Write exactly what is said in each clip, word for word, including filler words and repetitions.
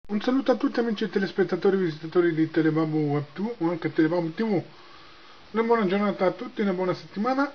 Un saluto a tutti amici telespettatori e visitatori di Telebabu Web tivù o anche Telebabu tivù. Una buona giornata a tutti, una buona settimana.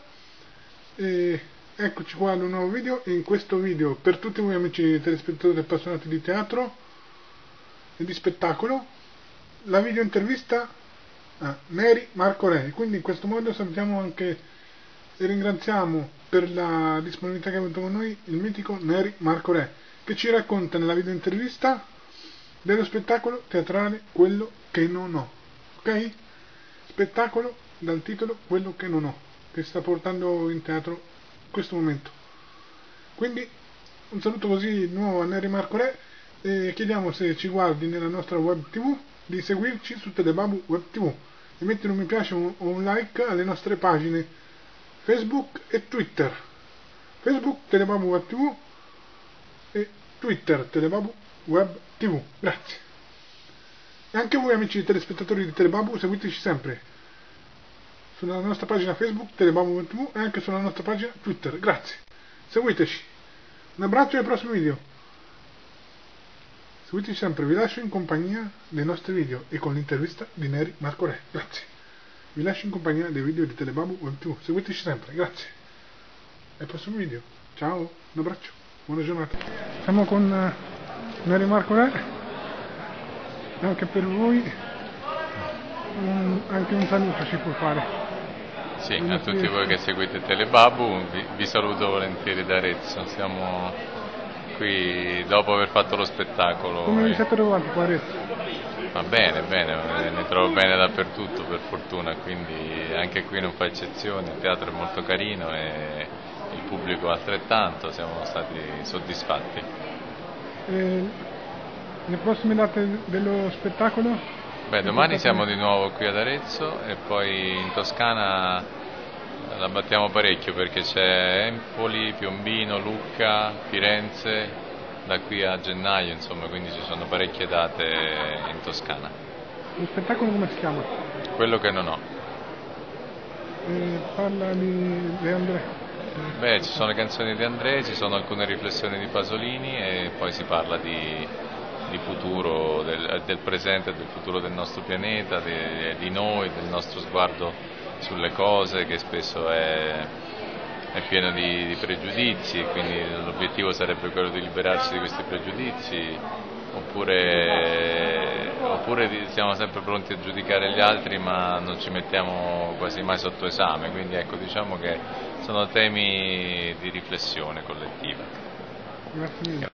E eccoci qua ad un nuovo video. E in questo video, per tutti voi amici telespettatori appassionati di teatro e di spettacolo, la video intervista a Neri Marco Re. Quindi in questo modo salutiamo anche e ringraziamo per la disponibilità che ha avuto con noi il mitico Neri Marco Re, che ci racconta nella video intervista dello spettacolo teatrale Quello che non ho, ok? Spettacolo dal titolo Quello che non ho, che sta portando in teatro in questo momento. Quindi un saluto così nuovo a Neri Marco Re e chiediamo, se ci guardi nella nostra web tv, di seguirci su Telebabu Web tivù e mettere un mi piace o un like alle nostre pagine Facebook e Twitter. Facebook Telebabu Web tivù e Twitter Telebabu Web tivù. Grazie. E anche voi amici telespettatori di Telebabu, seguiteci sempre sulla nostra pagina Facebook Telebabu Web tivù e anche sulla nostra pagina Twitter. Grazie. Seguiteci. Un abbraccio ai prossimi video. Seguiteci sempre, vi lascio in compagnia dei nostri video e con l'intervista di Neri Marco Re. Grazie. Vi lascio in compagnia dei video di Telebabu Web tivù. Seguiteci sempre. Grazie. Ai prossimi video. Ciao. Un abbraccio. Buona giornata. Siamo con uh, Neri Marco Re. Anche per voi um, anche un saluto ci può fare. Sì, a tutti voi che seguite Telebabu vi, vi saluto volentieri da Arezzo. Siamo qui dopo aver fatto lo spettacolo. Come vi siete trovati qua a Arezzo? Va bene, bene, mi trovo bene dappertutto per fortuna, quindi anche qui non fa eccezione, il teatro è molto carino e il pubblico altrettanto, siamo stati soddisfatti. E le prossime date dello spettacolo? Beh, domani siamo di nuovo qui ad Arezzo e poi in Toscana la battiamo parecchio perché c'è Empoli, Piombino, Lucca, Firenze, da qui a gennaio, insomma, quindi ci sono parecchie date in Toscana. Lo spettacolo come si chiama? Quello che non ho. E parla di De André. Beh, ci sono le canzoni di André, ci sono alcune riflessioni di Pasolini e poi si parla di, di futuro, del, del presente e del futuro del nostro pianeta, di, di noi, del nostro sguardo sulle cose che spesso è, è pieno di, di pregiudizi, quindi l'obiettivo sarebbe quello di liberarsi di questi pregiudizi, oppure, oppure siamo sempre pronti a giudicare gli altri ma non ci mettiamo quasi mai sotto esame, quindi ecco, diciamo che sono temi di riflessione collettiva. Grazie mille.